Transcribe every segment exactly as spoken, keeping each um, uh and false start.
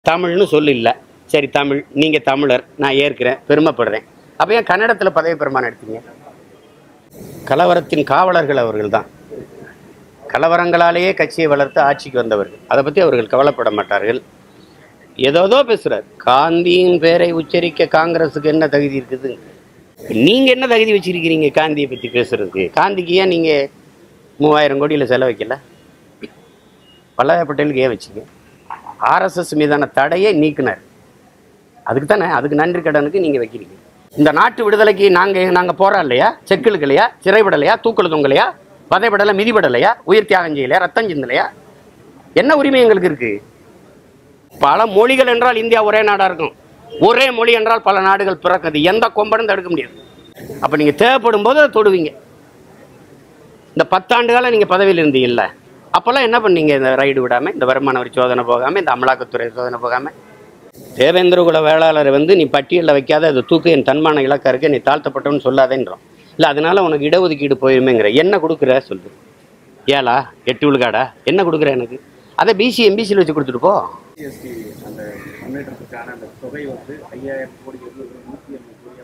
தமிழ்னு சொல்லு இல்லை. சரி தமிழ், நீங்கள் தமிழர், நான் ஏற்கிறேன், பெருமைப்படுறேன். அப்போ ஏன் கன்னடத்தில் பதவி பிரமாணம் எடுத்தீங்க? கலவரத்தின் காவலர்கள் அவர்கள் தான். கலவரங்களாலேயே கட்சியை வளர்த்து ஆட்சிக்கு வந்தவர்கள். அதை பற்றி அவர்கள் கவலைப்பட மாட்டார்கள். ஏதோதோ பேசுகிறார். காந்தியின் பேரை உச்சரிக்க காங்கிரஸுக்கு என்ன தகுதி இருக்குது? நீங்கள் என்ன தகுதி வச்சிருக்கிறீங்க காந்தியை பற்றி பேசுறதுக்கு? காந்திக்கு ஏன் நீங்கள் மூவாயிரம் கோடியில் செலவைக்கல? வல்லபாய் பட்டேலுக்கு ஏன் வச்சிங்க? ஆர்எஸ்எஸ் மீதான தடையை நீக்கினார். அதுக்கு தானே, அதுக்கு நன்றி கடனுக்கு நீங்கள் வைக்கிறீங்க. இந்த நாட்டு விடுதலைக்கு நாங்கள் நாங்கள் போகிறோம் இல்லையா? செக்கிலுக்கலையா, சிறைப்படலையா, தூக்கல் தொங்கலையா, பதைப்படலை, மிதிப்படலையா, உயிர் தியாகம் செய்யலையா, ரத்தம் சிந்தலையா? என்ன உரிமை எங்களுக்கு இருக்குது? பல மொழிகள் என்றால் இந்தியா ஒரே நாடாக இருக்கும். ஒரே மொழி என்றால் பல நாடுகள் பிறக்குது. எந்த கொம்பனும் தடுக்க முடியாது. அப்போ நீங்கள் தேவைப்படும் போது அதை தொடுவீங்க. இந்த பத்தாண்டு காலம் நீங்கள் பதவியில் இருந்தீங்கல்ல, அப்போல்லாம் என்ன பண்ணீங்க? இந்த ரைடு விடாமல், இந்த வருமான வரி சோதனை போகாமல், இந்த அமலாக்கத்துறை சோதனை போகாமல். தேவேந்திரகுல வேளாளரை வந்து நீ பட்டியலில் வைக்காத, அது தூக்கு, என் தன்மான இலக்கா இருக்கு, நீ தாழ்த்தப்பட்டவன்னு சொல்லாதேன்றோம். இல்லை அதனால உனக்கு இடஒதுக்கீடு போயிருமேங்கிற. என்ன கொடுக்குற சொல்லு? ஏழா, எட்டு விழுக்காடா, என்ன கொடுக்குற எனக்கு? அதை பிசி எம்பிசியில் வச்சு கொடுத்துட்டு போ. அந்த முன்னேற்றத்துக்கான அந்த தொகை வந்து ஐயாயிரம் கோடி நூற்றி ஐம்பது கோடியாக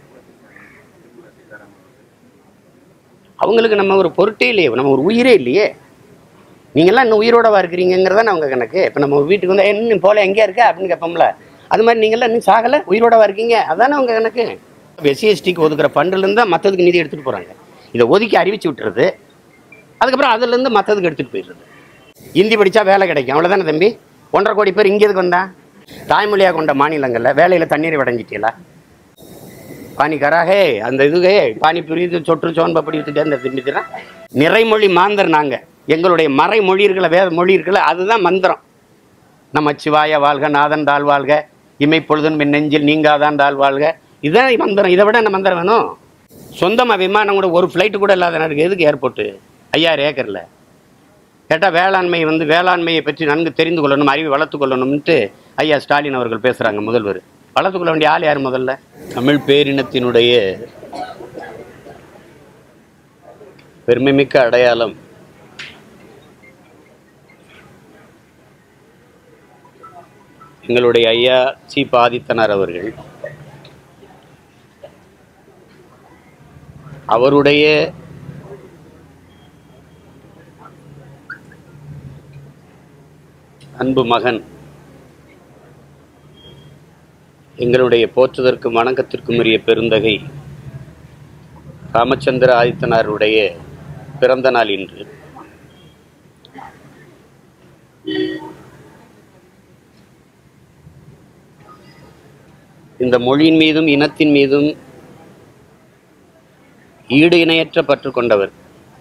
அவங்களுக்கு நம்ம ஒரு பொருட்டே இல்லையே, நம்ம ஒரு உயிரே இல்லையே. நீங்கள்லாம் இன்னும் உயிரோடவா இருக்கிறீங்கிறதானே அவங்க கணக்கு. இப்போ நம்ம வீட்டுக்கு வந்து இன்னும் போல எங்கேயா இருக்க அப்படின்னு கேட்போம்ல, அது மாதிரி நீங்கள்லாம் இன்னும் சாகலை, உயிரோடவா இருக்கீங்க, அதானே அவங்க கணக்கு. எஸ்சி எஸ்டிக்கு ஒதுக்குற ஃபண்டிலேருந்து தான் மற்றதுக்கு நிதி எடுத்துகிட்டு போகிறாங்க. இதை ஒதுக்கி அறிவிச்சு விட்டுறது, அதுக்கப்புறம் அதுலேருந்து மற்றதுக்கு எடுத்துகிட்டு போயிடுறது. ஹிந்தி படித்தா வேலை கிடைக்கும், அவ்வளோதானே தம்பி. ஒன்றரை கோடி பேர் இங்கே எதுக்கு வந்தான்? தாய்மொழியாக கொண்ட மாநிலங்களில் வேலையில் தண்ணீரை வடைஞ்சிட்டீங்களா? பானி கராகே, அந்த இதுவே பானி புரியுது, சொற்று சோன்ப அப்படி விட்டுட்டு அந்த திரும்பிட்டுறேன். நிறைமொழி மாந்தர் நாங்கள். எங்களுடைய மறை மொழி இருக்கல, வேத மொழி இருக்கல, அதுதான் மந்திரம். நம்ம சிவாய வாழ்க, நாதன் தாழ் வாழ்க, இமைப்பொழுதும் என் நெஞ்சில் நீங்காதான் தாழ் வாழ்க, இதுதான் மந்திரம். இதை விட என்ன மந்திரம் வேணும்? சொந்தமாக விமானம் கூட ஒரு ஃப்ளைட்டு கூட இல்லாத எனக்கு எதுக்கு ஏர்போர்ட்டு ஐயாயிரம் ஏக்கரில்? கேட்டால் வேளாண்மை வந்து வேளாண்மையை பற்றி நன்கு தெரிந்து கொள்ளணும், அறிவை வளர்த்து கொள்ளணும்ன்ட்டு ஐயா ஸ்டாலின் அவர்கள் பேசுகிறாங்க. முதல்வர் வளர்த்துக்கொள்ள வேண்டிய ஆள் யார்? முதல்ல தமிழ் பேரினத்தினுடைய பெருமைமிக்க அடையாளம் எங்களுடைய ஐயா சி ஆதித்தனார் அவர்கள். அவருடைய அன்பு மகன், எங்களுடைய போற்றுதற்கும் வணக்கத்திற்கும் உரிய பெருந்தகை ராமச்சந்திர ஆதித்தனாருடைய பிறந்த நாள் இன்று. இந்த மொழியின் மீதும் இனத்தின் மீதும் ஈடு இணையற்ற பற்று கொண்டவர்.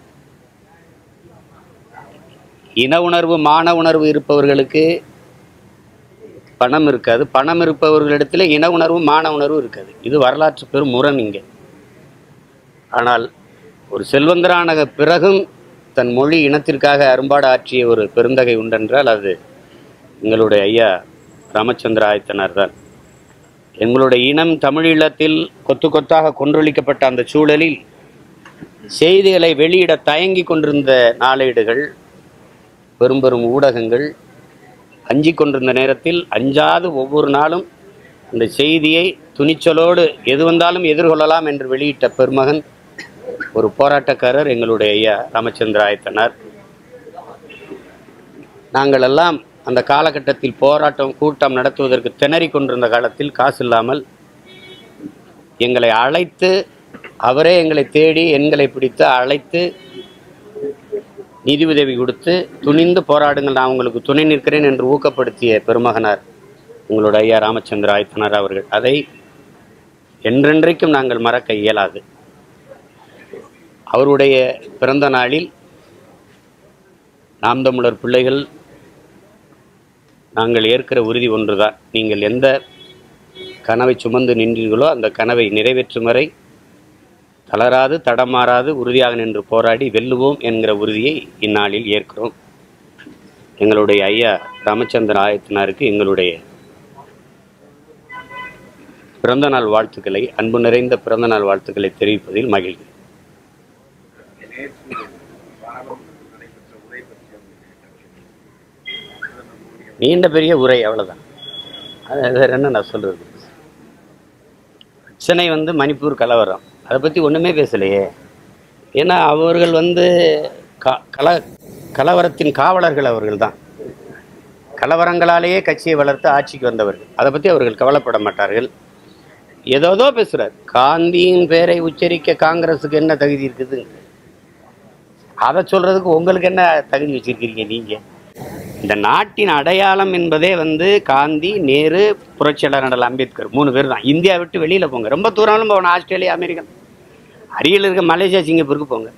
இன உணர்வு, மான உணர்வு இருப்பவர்களுக்கு பணம் இருக்காது, பணம் இருப்பவர்களிடத்தில் இன உணர்வு, மான உணர்வு இருக்காது. இது வரலாற்று பெரும் முரண் இங்கே. ஆனால் ஒரு செல்வந்தரான பிறகும் தன் மொழி இனத்திற்காக அரும்பாடு ஆற்றிய ஒரு பெருந்தகை உண்டென்றால் அது எங்களுடைய ஐயா ராமச்சந்திர ஆதித்தனார் தான். எங்களுடைய இனம் தமிழீழத்தில் கொத்து கொத்தாக கொன்றொழிக்கப்பட்ட அந்த சூழலில் செய்திகளை வெளியிட தயங்கி கொண்டிருந்த நாளேடுகள், பெரும் பெரும் ஊடகங்கள் அஞ்சி கொண்டிருந்த நேரத்தில் அஞ்சாது ஒவ்வொரு நாளும் இந்த செய்தியை துணிச்சலோடு எது வந்தாலும் எதிர்கொள்ளலாம் என்று வெளியிட்ட பெருமகன் ஒரு போராட்டக்காரர் எங்களுடைய ஐயா ராமச்சந்திர ஆதித்தனார். நாங்கள் எல்லாம் அந்த காலகட்டத்தில் போராட்டம் கூட்டம் நடத்துவதற்கு திணறி கொண்டிருந்த காலத்தில் காசு இல்லாமல் எங்களை அழைத்து, அவரே எங்களை தேடி எண்களை பிடித்து அழைத்து நிதி உதவி கொடுத்து துணிந்து போராடுங்கள், நான் உங்களுக்கு துணை நிற்கிறேன் என்று ஊக்கப்படுத்திய பெருமகனார் உங்களோட ஐயா ராமச்சந்திர ஆதித்தனார் அவர்கள். அதை என்றென்றைக்கும் நாங்கள் மறக்க இயலாது. அவருடைய பிறந்த நாளில் நாம் தமிழர் பிள்ளைகள் நாங்கள் ஏற்கிற உறுதி ஒன்றுதான். நீங்கள் எந்த கனவை சுமந்து நின்றீர்களோ அந்த கனவை நிறைவேற்றும் வரை தளராது தடமாறாது உறுதியாக நின்று போராடி வெல்லுவோம் என்கிற உறுதியை இந்நாளில் ஏற்கிறோம். எங்களுடைய ஐயா ராமச்சந்திர ஆதித்தனாருக்கு எங்களுடைய பிறந்தநாள் வாழ்த்துக்களை, அன்பு நிறைந்த பிறந்தநாள் வாழ்த்துக்களை தெரிவிப்பதில் மகிழ்கிறேன். நீண்ட பெரிய உரை, அவ்வளோதான். அது வேற என்ன நான் சொல்றது. பிரச்சனை வந்து மணிப்பூர் கலவரம், அதை பற்றி ஒன்றுமே பேசலையே. ஏன்னா அவர்கள் வந்து க கல கலவரத்தின் காவலர்கள் அவர்கள் தான். கலவரங்களாலேயே கட்சியை வளர்த்து ஆட்சிக்கு வந்தவர்கள். அதை பற்றி அவர்கள் கவலைப்பட மாட்டார்கள். ஏதோதோ பேசுகிறார். காந்தியின் பேரை உச்சரிக்க காங்கிரஸுக்கு என்ன தகுதி இருக்குது? அதை சொல்கிறதுக்கு உங்களுக்கு என்ன தகுதி வச்சுருக்கிறீங்க நீங்கள்? இந்த நாட்டின் அடையாளம் என்பதே வந்து காந்தி, நேரு, புரட்சியாளர் அண்ணல் அம்பேத்கர் மூணு பேர் தான். இந்தியா விட்டு வெளியில் போங்க, ரொம்ப தூரம்லாம் போகணும். ஆஸ்திரேலியா, அமெரிக்கா, அருகில் இருக்க மலேசியா, சிங்கப்பூருக்கு போங்க.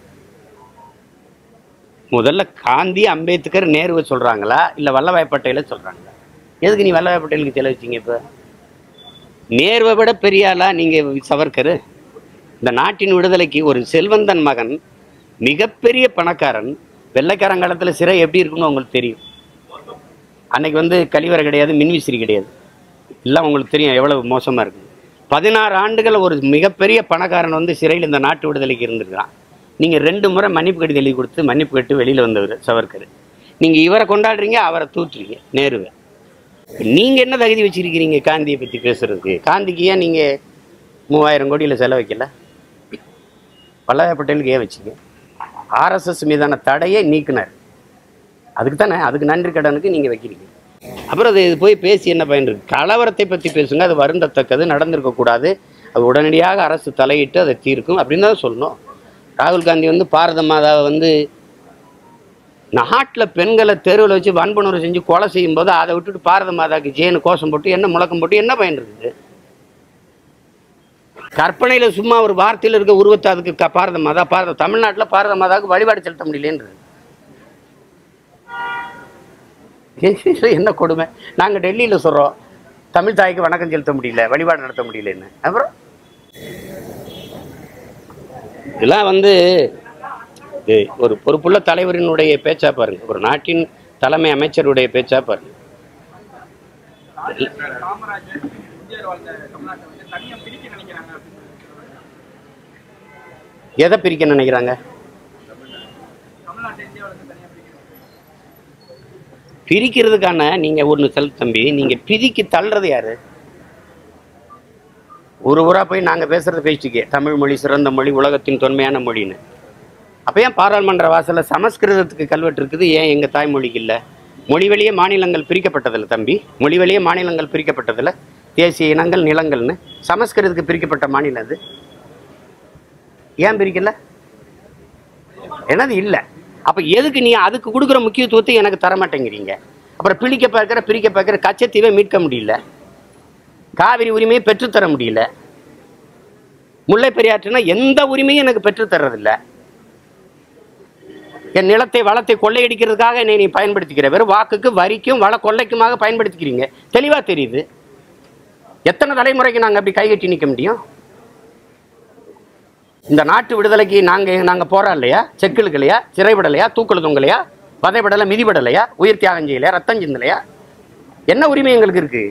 முதல்ல காந்தி, அம்பேத்கர், நேருவை சொல்கிறாங்களா இல்லை வல்லபாய் பட்டேலை சொல்கிறாங்களா? எதுக்கு நீ வல்லபாய் பட்டேலுக்கு செலவச்சிங்க? இப்போ நேருவை விட பெரிய ஆளா நீங்கள் சவர்கர்? இந்த நாட்டின் விடுதலைக்கு ஒரு செல்வந்தன் மகன், மிகப்பெரிய பணக்காரன், வெள்ளைக்காரங்காலத்தில் சிறை எப்படி இருக்குன்னு உங்களுக்கு தெரியும். அன்னைக்கு வந்து கழிவறை கிடையாது, மின்விசிறி கிடையாது. எல்லாம் உங்களுக்கு தெரியும் எவ்வளவு மோசமாக இருக்குது. பதினாறு ஆண்டுகள் ஒரு மிகப்பெரிய பணக்காரன் வந்து சிறையில் இந்த நாட்டு விடுதலைக்கு இருந்திருக்கான். நீங்கள் ரெண்டு முறை மன்னிப்பு கடிதம் எழுதி கொடுத்து மன்னிப்பு கட்டு வெளியில் வந்தவர் சவர்கர். நீங்கள் இவரை கொண்டாடுறீங்க, அவரை தூற்றுறீங்க, நேருவை. நீங்கள் என்ன தகுதி வச்சுருக்கிறீங்க காந்தியை பற்றி பேசுறதுக்கு? காந்திக்கு ஏன் நீங்கள் மூவாயிரம் கோடியில் செலவைக்கல? வல்லபாய் பட்டேலுக்கு ஏன் வச்சிங்க? ஆர்எஸ்எஸ் மீதான தடையை நீக்கினார். அதுக்கு தானே, அதுக்கு நன்றி கடனுக்கு நீங்கள் வைக்கிறீங்க. அப்புறம் அது போய் பேசி என்ன பயன் இருக்குது? கலவரத்தை பற்றி பேசுங்க, அது வருந்தத்தக்கது, நடந்திருக்கக்கூடாது, அது உடனடியாக அரசு தலையிட்டு அதை தீர்க்கும் அப்படின்னு தான் சொல்லணும். ராகுல் காந்தி வந்து பாரத மாதாவை வந்து நாட்டில் பெண்களை தெருவில் வச்சு வன்புணர்வு செஞ்சு கொலை செய்யும் போது அதை விட்டுட்டு பாரத மாதாவுக்கு ஜேனு கோஷம் போட்டு என்ன முழக்கம் போட்டு என்ன பயன் இருக்குது? கற்பனையில் சும்மா ஒரு வார்த்தையில் இருக்க உருவத்தை அதுக்கு பாரத மாதா, பாரத தமிழ்நாட்டில் பாரத மாதாவுக்கு வழிபாடு செலுத்த முடியலன்றது என்ன கொடுமை. நாங்கள் டெல்லியில் சொல்கிறோம் தமிழ் தாய்க்கு வணக்கம் செலுத்த முடியல, வழிபாடு நடத்த முடியலன்னு. அப்புறம் இதெல்லாம் வந்து ஒரு பொறுப்புள்ள தலைவரினுடைய பேச்சா பாருங்க, ஒரு நாட்டின் தலைமை அமைச்சருடைய பேச்சா பாருங்க. எதை பிரிக்க நினைக்கிறாங்க? பிரிக்கிறதுக்கான நீங்க ஒன்று செல் தம்பி, நீங்க பிரிக்க தள்ளுறது யாரு? ஒரு ஊரா போய் நாங்க பேசுறது பேசிக்கே தமிழ் மொழி சிறந்த மொழி, உலகத்தின் தொன்மையான மொழின்னு. அப்போ ஏன் பாராளுமன்ற வாசல்ல சமஸ்கிருதத்துக்கு கல்வெட்டு இருக்குது, ஏன் எங்க தாய்மொழிக்கு இல்லை? மொழி வழியே மாநிலங்கள் பிரிக்கப்பட்டதில்லை தம்பி, மொழி வழியே மாநிலங்கள் பிரிக்கப்பட்டதில்லை. தேசிய இனங்கள், நிலங்கள்னு சமஸ்கிருதத்துக்கு பிரிக்கப்பட்ட மாநிலம் அது. ஏன் பிரிக்கல? என்னது இல்லை. அப்போ எதுக்கு நீ அதுக்கு கொடுக்குற முக்கியத்துவத்தை எனக்கு தரமாட்டேங்கிறீங்க? அப்புறம் பிரிக்க பார்க்குற பிரிக்க பார்க்குற கச்சத்தீவை மீட்க முடியல, காவிரி உரிமையை பெற்றுத்தர முடியல, முல்லை பெரியாற்றுனா எந்த உரிமையும் எனக்கு பெற்றுத்தர்றதில்லை. என் நிலத்தை வளத்தை கொள்ளையடிக்கிறதுக்காக என்னை நீ பயன்படுத்திக்கிற, வெறும் வாக்குக்கு வரிக்கும் வள கொள்ளைக்குமாக பயன்படுத்திக்கிறீங்க. தெளிவாக தெரியுது. எத்தனை தலைமுறைக்கு நாங்கள் அப்படி கைகட்டி நிற்க முடியும்? இந்த நாட்டு விடுதலைக்கு நாங்கள் நாங்கள் போறோம் இல்லையா? செக்கிலுக்கலையா, சிறைப்படலையா, தூக்குல தொங்கலையா, வதைப்படலை, மிதிப்படலையா, உயிர் தியாகம் செய்யலையா, ரத்தம் சிந்தலையா? என்ன உரிமை எங்களுக்கு இருக்கு?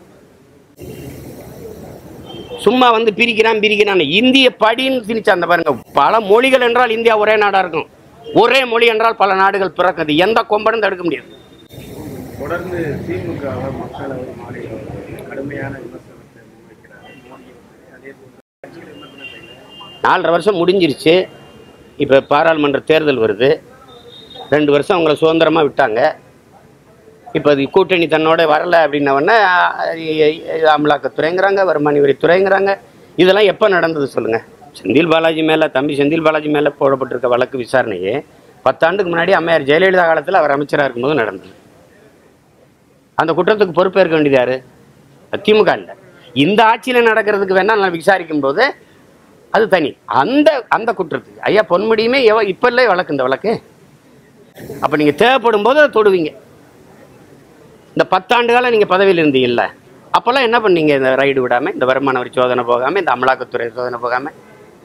சும்மா வந்து பிரிக்கிறான் பிரிக்கிறான். இந்திய படின்னு திணிச்சா அந்த பாருங்க, பல மொழிகள் என்றால் இந்தியா ஒரே நாடா இருக்கும், ஒரே மொழி என்றால் பல நாடுகள் பிறக்குது. எந்த கொம்பனும் தடுக்க முடியாது. தொடர்ந்து திமுக மக்களவை மாநில கடுமையான விமர்சனத்தை முன்வைக்கிறார் மோடி. அதே போல நாலரை வருஷம் முடிஞ்சிருச்சு. இப்போ பாராளுமன்ற தேர்தல் வருது. ரெண்டு வருஷம் அவங்கள சுதந்திரமாக விட்டாங்க. இப்போ அது கூட்டணி தன்னோட வரலை அப்படின்னவொடனே அமலாக்கத்துறைங்கிறாங்க, வருமான வரித்துறைங்கிறாங்க. இதெல்லாம் எப்போ நடந்தது சொல்லுங்கள்? செந்தில் பாலாஜி மேலே, தம்பி செந்தில் பாலாஜி மேலே போடப்பட்டிருக்க வழக்கு விசாரணையே பத்தாண்டுக்கு முன்னாடி அம்மையார் ஜெயலலிதா காலத்தில் அவர் அமைச்சராக இருக்கும்போது நடந்தது. அந்த குற்றத்துக்கு பொறுப்பேற்க வேண்டியது யார்? திமுக இல்லை. இந்த ஆட்சியில் நடக்கிறதுக்கு வேணால் நான் விசாரிக்கும் போது அது தனி. அந்த அந்த குற்றத்துக்கு ஐயா பொன்முடியுமே எவ இப்போ இல்லை வழக்கு, இந்த வழக்கு. அப்போ நீங்கள் தேவைப்படும் போது அதை தொடுவீங்க. இந்த பத்தாண்டு காலம் நீங்கள் பதவியில் இருந்தீங்கல்ல, அப்போல்லாம் என்ன பண்ணீங்க? இந்த ரைடு விடாமல், இந்த வருமான வரி சோதனை போகாமல், இந்த அமலாக்கத்துறை சோதனை போகாமல்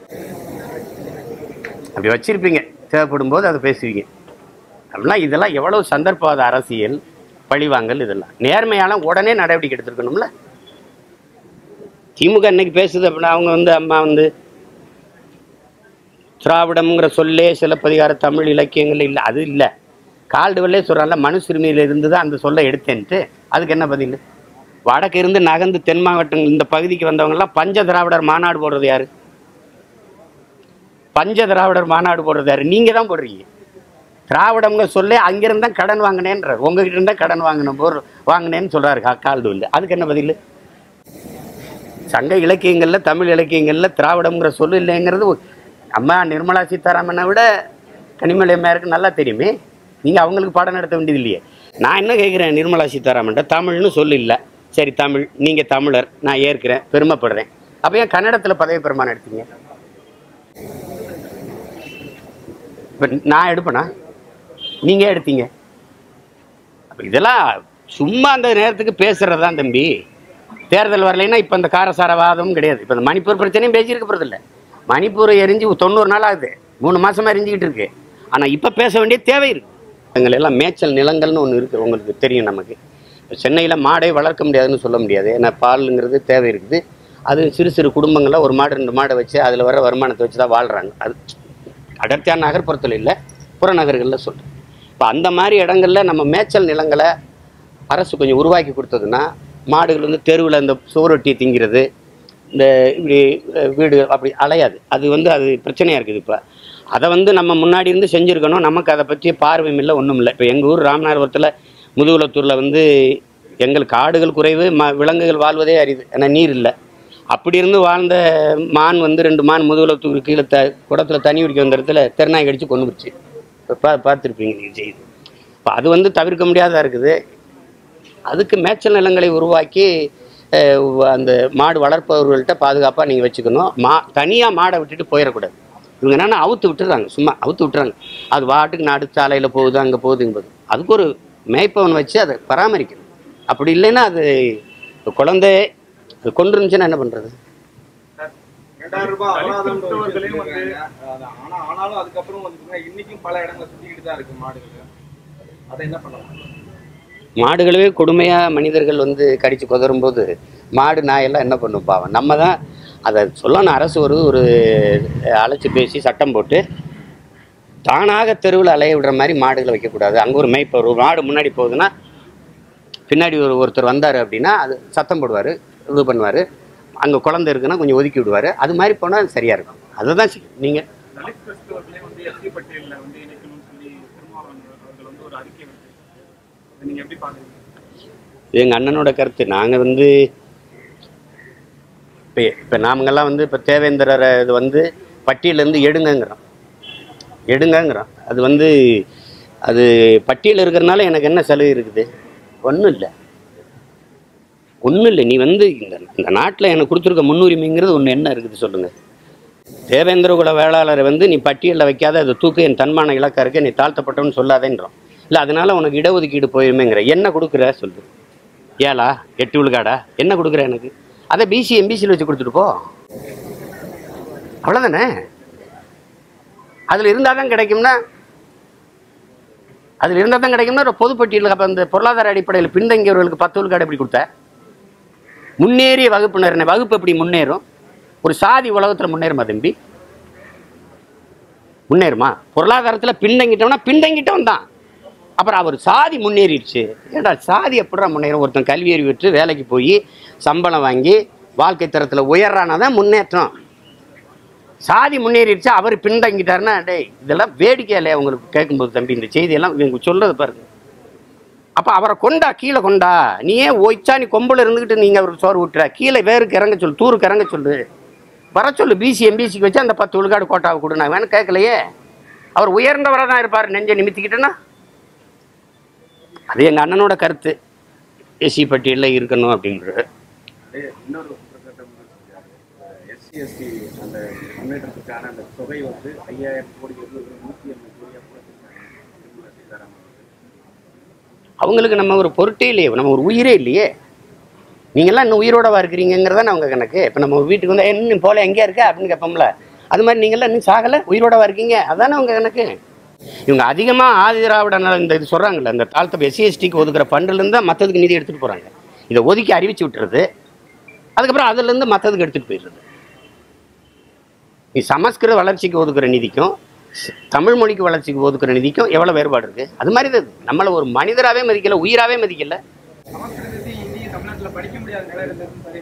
அப்படி வச்சிருப்பீங்க. தேவைப்படும் போது அதை பேசுவீங்க. அப்படிலாம் இதெல்லாம் எவ்வளவு சந்தர்ப்பவாத அரசியல், பழிவாங்கல், இதெல்லாம் நேர்மையான உடனே நடவடிக்கை எடுத்துருக்கணும்ல. திமுக இன்னைக்கு பேசுது அப்படின்னா அவங்க வந்து அம்மா வந்து திராவிடம்ங்கிற சொல்லே சிலப்பதிகார தமிழ் இலக்கியங்கள் இல்லை, அது இல்லை. கால்டுவல்லே சொல்கிறான்ல, மனு சிறுமியில் இருந்து தான் அந்த சொல்லை எடுத்தேன்ட்டு. அதுக்கு என்ன பதில்? வடக்கு இருந்து நகர்ந்து தென் மாவட்டங்கள் இந்த பகுதிக்கு வந்தவங்கலாம் பஞ்ச திராவிடர் மாநாடு போடுறது யாரு? பஞ்ச திராவிடர் மாநாடு போடுறது யாரு? நீங்க தான் போடுறீங்க. திராவிடம்ங்க சொல்லி அங்கிருந்தா கடன் வாங்கினேன்ற, உங்ககிட்ட இருந்தா கடன் வாங்கின போர் வாங்கினேன்னு சொல்றாரு கால்டு இல்லை. அதுக்கு என்ன பதில்? சங்க இலக்கியங்கள்ல தமிழ் இலக்கியங்கள்ல திராவிடம்ங்கிற சொல்லு இல்லைங்கிறது அம்மா நிர்மலா சீதாராமனை விட கனிமொழி அம்மையாருக்கு நல்லா தெரியுமே. நீங்க அவங்களுக்கு பாடம் நடத்த வேண்டியது இல்லையே. நான் என்ன கேட்குறேன், நிர்மலா சீதாராமன்ட்ட தமிழ்னு சொல்லு இல்லை, சரி தமிழ், நீங்க தமிழர், நான் ஏற்கிறேன், பெருமைப்படுறேன். அப்போ ஏன் கன்னடத்தில் பதவி பிரமாணம் எடுத்தீங்க? இப்போ நான் எடுப்பேனா? நீங்க எடுத்தீங்க. அப்போ இதெல்லாம் சும்மா அந்த நேரத்துக்கு பேசுறது தான் தம்பி. தேர்தல் வரலைன்னா இப்போ இந்த காரசாரவாதமும் கிடையாது. இப்போ இந்த மணிப்பூர் பிரச்சனையும் பேசியிருக்க போகிறது இல்லை. மணிப்பூரை எரிஞ்சு தொண்ணூறு நாள் ஆகுது, மூணு மாசமா எரிஞ்சிக்கிட்டு இருக்கு. ஆனால் இப்போ பேச வேண்டிய தேவை இருக்கு. எங்கள் எல்லாம் மேய்ச்சல் நிலங்கள்னு ஒன்று இருக்குது, உங்களுக்கு தெரியும். நமக்கு சென்னையில் மாடை வளர்க்க முடியாதுன்னு சொல்ல முடியாது. ஏன்னா பாலுங்கிறது தேவை இருக்குது. அது சிறு சிறு குடும்பங்களில் ஒரு மாடு ரெண்டு மாடை வச்சு அதில் வர வருமானத்தை வச்சு தான் வாழ்கிறாங்க. அது அடர்த்தியான நகர்ப்புறத்தில் இல்லை, புறநகர்களில் சொல்கிறேன். இப்போ அந்த மாதிரி இடங்களில் நம்ம மேய்ச்சல் நிலங்களை அரசு கொஞ்சம் உருவாக்கி கொடுத்ததுன்னா மாடுகள் வந்து தெருவில் இந்த சோரொட்டி திங்கிறது, இந்த இப்படி வீடு அப்படி அலையாது. அது வந்து அது பிரச்சனையாக இருக்குது. இப்போ அதை வந்து நம்ம முன்னாடி இருந்து செஞ்சுருக்கணும். நமக்கு அதை பற்றிய பார்வையும் இல்லை, ஒன்றும் இல்லை. இப்போ எங்கள் ஊர் ராமநாதபுரத்தில் முதுகுலத்தூரில் வந்து எங்களுக்கு காடுகள் குறைவு, ம விலங்குகள் வாழ்வதே அரிது, ஏன்னா நீர் இல்லை. அப்படி இருந்து வாழ்ந்த மான் வந்து ரெண்டு மான் முதுகுலத்தூர் கீழே த குடத்தில் தண்ணி குடிக்க வந்த இடத்துல தெருநாய் கடிச்சு கொண்டு போச்சு. இப்போ பா பார்த்துருப்பீங்க நீங்கள் செய்து. இப்போ அது வந்து தவிர்க்க முடியாததாக இருக்குது. அதுக்கு மேய்ச்சல் நிலங்களை உருவாக்கி அந்த மாடு வளர்ப்பவர்கள்ட்ட பாதுகாப்பாக நீங்கள் வச்சுக்கணும். மா தனியாக மாடை விட்டுட்டு போயிடக்கூடாது. இவங்க என்னென்னா அவுத்து விட்டுறாங்க, சும்மா அவுத்து விட்டுறாங்க. அது வாட்டுக்கு நாடு சாலையில் போகுது, அங்கே போகுதுங்கும்போது அதுக்கு ஒரு மேய்ப்பவன் வச்சு அதை பராமரிக்கணும். அப்படி இல்லைன்னா அது குழந்தை அது கொண்டு இருந்துச்சுன்னா என்ன பண்ணுறது? ரெண்டாயிரம் ரூபாய் அபராதம் ஆனாலும் அதுக்கப்புறம் வந்து இன்னைக்கும் பல இடங்களை சுற்றிக்கிட்டு தான் இருக்கு மாடுகள். அதை என்ன பண்ணலாம்? மாடுகளவே கொடுமையாக மனிதர்கள் வந்து கடித்து குதறும்போது மாடு நாயெல்லாம் என்ன பண்ணும் பாவம். நம்ம தான் அதை சொல்லணும். அரசு ஒரு ஒரு அழைச்சி பேசி சட்டம் போட்டு தானாக தெருவில் அலைய விடுற மாதிரி மாடுகளை வைக்கக்கூடாது. அங்கே ஒரு மேய்ப்ப ஒரு மாடு முன்னாடி போகுதுன்னா பின்னாடி ஒரு ஒருத்தர் வந்தார் அப்படின்னா அது சத்தம் போடுவார், இது பண்ணுவார். அங்கே குழந்தை இருக்குன்னா கொஞ்சம் ஒதுக்கி விடுவார். அது மாதிரி போனால் அது சரியாக இருக்கும். அதுதான் நீங்கள் எங்கள் அண்ணனோட கருத்து. நாங்கள் வந்து இப்போ இப்போ நாமங்கெல்லாம் வந்து இப்போ தேவேந்திரரை இது வந்து பட்டியலேருந்து எடுங்கங்கிறோம் எடுங்கங்கிறோம் அது வந்து அது பட்டியல் இருக்கிறனால எனக்கு என்ன சலுகை இருக்குது? ஒன்றும் இல்லை, ஒன்றும் இல்லை. நீ வந்து இந்த இந்த நாட்டில் எனக்கு கொடுத்துருக்க முன்னுரிமைங்கிறது ஒன்று என்ன இருக்குது சொல்லுங்கள்? தேவேந்திர குல வேளாளரை வந்து நீ பட்டியலில் வைக்காத, அது தூக்கு, என் தன்மான இலக்கா இருக்கு, நீ தாழ்த்தப்பட்டவன்னு சொல்லாதேன்றோம். இல்லை அதனால உனக்கு இடஒதுக்கீடு போயிருமேங்கிற. என்ன கொடுக்குற சொல்லு? ஏழா எட்டு விழுக்காடா என்ன கொடுக்குற எனக்கு? அதை பிசி எம்பிசியில் வச்சு கொடுத்துட்டு போ, அவ்வளோதானே. அதில் இருந்தால் தான் கிடைக்கும்னா அதில் இருந்தால் தான் கிடைக்கும்னா ஒரு பொதுப்பட்டியலுக்கு. அப்போ அந்த பொருளாதார அடிப்படையில் பின்தங்கியவர்களுக்கு பத்து விழுக்காடு எப்படி கொடுத்த? முன்னேறிய வகுப்பினர் வகுப்பு எப்படி முன்னேறும்? ஒரு சாதி உலகத்தில் முன்னேறுமா தம்பி? முன்னேறுமா? பொருளாதாரத்தில் பின்தங்கிட்டோம்னா பின்தங்கிட்டவன் தான். அப்புறம் அவர் சாதி முன்னேறிடுச்சு. ஏடா சாதி எப்படா முன்னேறும்? ஒருத்தன் கல்வி அறிவு பெற்று வேலைக்கு போய் சம்பளம் வாங்கி வாழ்க்கை தரத்தில் உயர்றானா தான் முன்னேற்றம். சாதி முன்னேறிடுச்சு, அவர் பின்தங்கிட்டாருன்னா டேய் இதெல்லாம் வேடிக்கை இல்லையா உங்களுக்கு கேட்கும்போது தம்பி? இந்த செய்தியெல்லாம் இவங்க சொல்றது பாருங்க. அப்போ அவரை கொண்டா, கீழே கொண்டா. நீ ஏன் ஒய்ச்சா நீ கொம்பில் இருந்துக்கிட்டு நீங்கள் அவருக்கு சோறு விட்டுற? கீழே வேருக்கு இறங்க சொல்லு, தூருக்கு இறங்க சொல்லு, வர சொல்லு. பிசி எம்பிசிக்கு வச்சு அந்த பத்து விழுக்காடு கோட்டாவை கொடு. நான் வேணும் கேட்கலையே. அவர் உயர்ந்தவராக தான் இருப்பார், நெஞ்சை நிமித்திக்கிட்டேன்னா. அது எங்கள் அண்ணனோட கருத்து, எஸ்சி பட்டியலில் இருக்கணும் அப்படின்றது. இன்னொரு எஸ்சி எஸ்டி அந்த முன்னேற்றத்துக்கான அந்த தொகை வந்து ஐயாயிரம் கோடி நூற்றி ஐம்பது கோடியாக கூட அவங்களுக்கு நம்ம ஒரு பொருட்டே இல்லையே, நம்ம ஒரு உயிரே இல்லையே. நீங்கள்லாம் இன்னும் உயிரோடவா இருக்கிறீங்கிறதானே அவங்க கணக்கு. இப்போ நம்ம வீட்டுக்கு வந்து இன்னும் போல எங்கேயா இருக்கா அப்படின்னு கேட்போம்ல, அது மாதிரி நீங்கள்லாம் இன்னும் சாகலை, உயிரோடவா இருக்கீங்க, அதானே அவங்க கணக்கு. இவங்க அதிகமாக ஆதி திராவிட இந்த இது சொல்கிறாங்கல்ல, இந்த தாழ்த்த எஸ்சி எஸ்டிக்கு ஒதுக்குற ஃபண்டுலேருந்து தான் மற்றதுக்கு நிதி எடுத்துகிட்டு போகிறாங்க. இதை ஒதுக்கி அறிவிச்சு விட்டுறது, அதுக்கப்புறம் அதுலேருந்து மற்றதுக்கு எடுத்துகிட்டு போயிடுறது. நீ சமஸ்கிருத வளர்ச்சிக்கு ஒதுக்குற நிதிக்கும் தமிழ் மொழிக்கு வளர்ச்சிக்கு ஒதுக்குற நிதிக்கும் எவ்வளோ வேறுபாடு இருக்குது? அது மாதிரி தான் நம்மளை ஒரு மனிதராகவே மதிக்கலை, உயிராகவே மதிக்கலை. சமஸ்கிருதத்தை இந்திய தமிழ்நாட்டில் படிக்க முடியாத நிலை இருந்தது.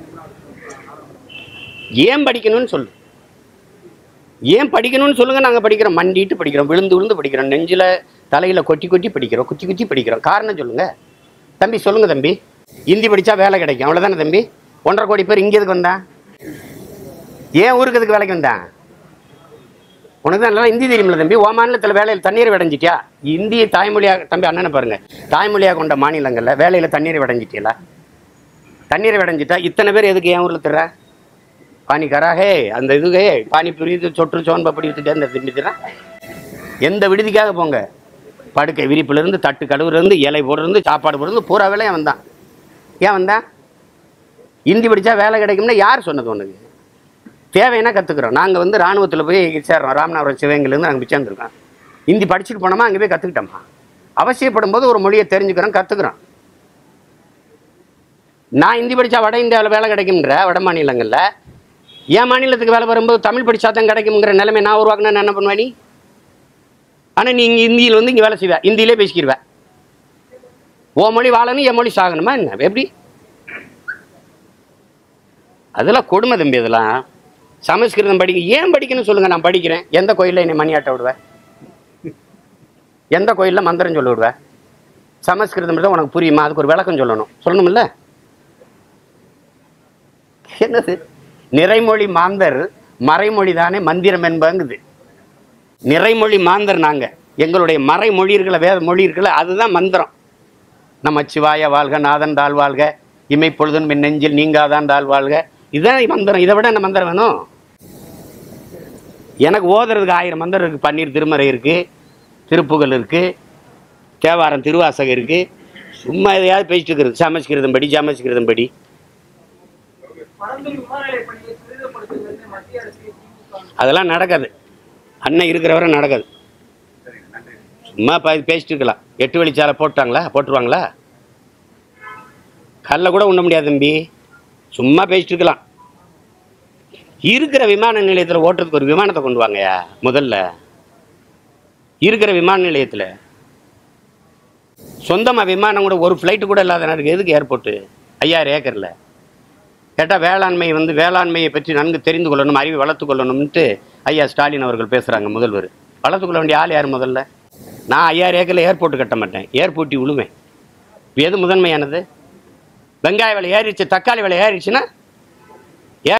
ஏன் படிக்கணும்னு சொல்லு, ஏன் படிக்கணும்னு சொல்லுங்க. நாங்கள் படிக்கிறோம், மண்டிட்டு படிக்கிறோம், விழுந்து விழுந்து படிக்கிறோம், நெஞ்சில் தலையில் கொட்டி கொட்டி படிக்கிறோம், குச்சி குச்சி படிக்கிறோம். காரணம் சொல்லுங்க தம்பி, சொல்லுங்க தம்பி. ஹிந்தி படித்தா வேலை கிடைக்கும், அவ்வளோதானே தம்பி. ஒன்றரை கோடி பேர் இங்கே எதுக்கு வந்தான்? ஏன் ஊருக்கு எதுக்கு வேலைக்கு வந்தான்? உனக்கு தான் நல்லா ஹிந்தி தெரியுமில்ல தம்பி. ஓ மாநிலத்தில் வேலையில் தண்ணீர் விடைஞ்சிட்டியா? இந்திய தாய்மொழியாக தம்பி அண்ணனை பாருங்க, தாய்மொழியாக கொண்ட மாநிலங்களில் வேலையில் தண்ணீர் விடைஞ்சிட்டியலா? தண்ணீர் விடைஞ்சிட்டா இத்தனை பேர் எதுக்கு என் ஊரில் தர்ற? பானிக்காராகே அந்த இதுகே பானி புரியுது சொற்று சோன்பு அப்படி வித்துட்டு அந்த திரும்பித்துறான். எந்த விடுதிக்காக போங்க, படுக்கை விரிப்புலேருந்து தட்டு கழுவுலேருந்து இலை போடுறது சாப்பாடு போடுறது பூரா வேலையும் வந்தான். ஏன் வந்தான்? ஹிந்தி படித்தா வேலை கிடைக்கும்னா யார் சொன்னது உனக்கு? தேவைன்னா கற்றுக்குறோம். நாங்கள் வந்து இராணுவத்தில் போய் சேர்றோம், ராமநாதபுரம் சிவகங்கையிலேருந்து நாங்கள் பிச்சாந்துருக்கோம். ஹிந்தி படிச்சுட்டு போனோமா, அங்கே போய் கற்றுக்கிட்டோமா. அவசியப்படும் போது ஒரு மொழியை தெரிஞ்சுக்கிறோம், கற்றுக்குறோம். நான் ஹிந்தி படித்தா வட இந்தியாவில் வேலை கிடைக்கும்ன்ற வட மாநிலங்களில், என் மாநிலத்துக்கு வேலை வரும்போது தமிழ் படித்தா தான் கிடைக்குங்கிற நிலைமை நான் உருவாக்குனா என்ன பண்ணுவேன் நீ? ஆனால் நீ இங்கே ஹிந்தியில் வந்து இங்கே வேலை செய்வேன், ஹிந்தியிலே பேசிக்கிடுவேன். ஓ மொழி வாழணும், என் மொழி சாகணுமா என்ன? எப்படி? அதெல்லாம் கொடுமை தம்பி. அதெல்லாம் சமஸ்கிருதம் படிக்க ஏன் படிக்கணும்னு சொல்லுங்கள். நான் படிக்கிறேன். எந்த கோயிலில் என்னை மணியாட்ட விடுவேன்? எந்த கோயிலில் மந்திரம் சொல்ல விடுவேன்? சமஸ்கிருதம் தான் உனக்கு புரியுமா? அதுக்கு ஒரு விளக்கம் சொல்லணும், சொல்லணும்ல. என்னது நிறைமொழி மாந்தர் மறைமொழி தானே மந்திரம் என்பங்குது. நிறைமொழி மாந்தர் நாங்கள், எங்களுடைய மறைமொழி இருக்கல, வேத மொழி இருக்கல, அதுதான் மந்திரம். நம்ம சிவாய வாழ்க, நாதன் தாழ் வாழ்க, இமைப்பொழுதும் என் நெஞ்சில் நீங்காதான் தாழ் வாழ்க, இதுதான் மந்திரம். இதை விட என்ன மந்திரம் வேணும்? எனக்கு ஓதுறதுக்கு ஆயிரம் மந்திரம் இருக்குது. பன்னீர் திருமறை இருக்குது, திருப்புகழ் இருக்குது, தேவாரம் திருவாசகம் இருக்குது. சும்மா எதையாவது பேசிட்டு இருக்கிறது. சமஸ்கிருதம் படி, சமஸ்கிருதம் படி. அதெல்லாம் நடக்காது. அண்ணன் இருக்கிறவரை நடக்காது. சும்மா பேசிட்டு இருக்கலாம். எட்டு வழிச்சாலை போட்டாங்களா? போட்டுருவாங்களா? கல்ல கூட உண்ண முடியாது தம்பி. சும்மா பேசிட்டு இருக்கலாம். இருக்கிற விமான நிலையத்தில் ஓட்டுறதுக்கு ஒரு விமானத்தை கொண்டு வாங்கயா முதல்ல. இருக்கிற விமான நிலையத்தில் சொந்தமாக விமானம் கூட ஒரு ஃப்ளைட்டு கூட இல்லாத நேரத்துக்கு எதுக்கு ஏர்போர்ட்டு? ஐயாயிரம் ஏக்கரில் கேட்டால் வேளாண்மை வந்து வேளாண்மையை பற்றி நன்கு தெரிந்து கொள்ளணும், அறிவை வளர்த்து கொள்ளணும்ன்ட்டு ஐயா ஸ்டாலின் அவர்கள் பேசுகிறாங்க. முதல்வர் வளர்த்துக்கொள்ள வேண்டிய ஆள் யார் முதல்ல? நான் ஐயாயிரம் ஏக்கரில் ஏர்போர்ட்டு கட்ட மாட்டேன், ஏர்போர்ட்டி விழுவேன். எது முதன்மையானது? வெங்காய விலை ஏறிடுச்சு, தக்காளி விலை ஏறிடுச்சுன்னா